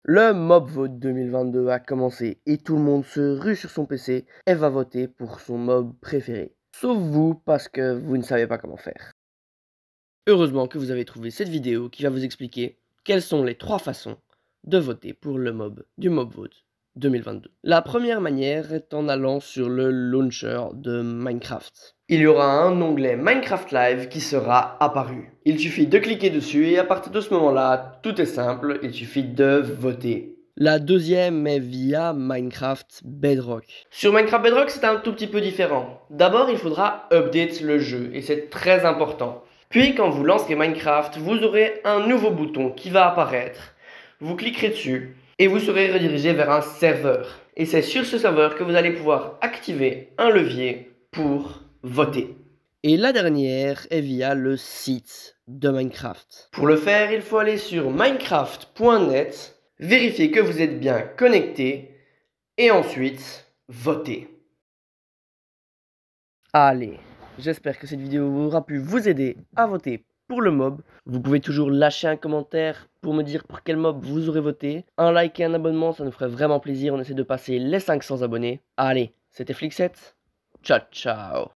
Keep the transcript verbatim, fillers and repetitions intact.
Le mob vote deux mille vingt-deux a commencé et tout le monde se rue sur son P C et va voter pour son mob préféré. Sauf vous, parce que vous ne savez pas comment faire. Heureusement que vous avez trouvé cette vidéo qui va vous expliquer quelles sont les trois façons de voter pour le mob du mob vote deux mille vingt-deux. La première manière est en allant sur le launcher de Minecraft. Il y aura un onglet Minecraft Live qui sera apparu. Il suffit de cliquer dessus et à partir de ce moment-là, tout est simple, il suffit de voter. La deuxième est via Minecraft Bedrock. Sur Minecraft Bedrock, c'est un tout petit peu différent. D'abord, il faudra update le jeu et c'est très important. Puis, quand vous lancerez Minecraft, vous aurez un nouveau bouton qui va apparaître. Vous cliquerez dessus et vous serez redirigé vers un serveur. Et c'est sur ce serveur que vous allez pouvoir activer un levier pour voter. Et la dernière est via le site de Minecraft. Pour le faire, il faut aller sur minecraft point net, vérifier que vous êtes bien connecté et ensuite voter. Allez, j'espère que cette vidéo aura pu vous aider à voter pour le mob. Vous pouvez toujours lâcher un commentaire pour me dire pour quel mob vous aurez voté. Un like et un abonnement, ça nous ferait vraiment plaisir. On essaie de passer les cinq cents abonnés. Allez, c'était Flixet. Ciao, ciao.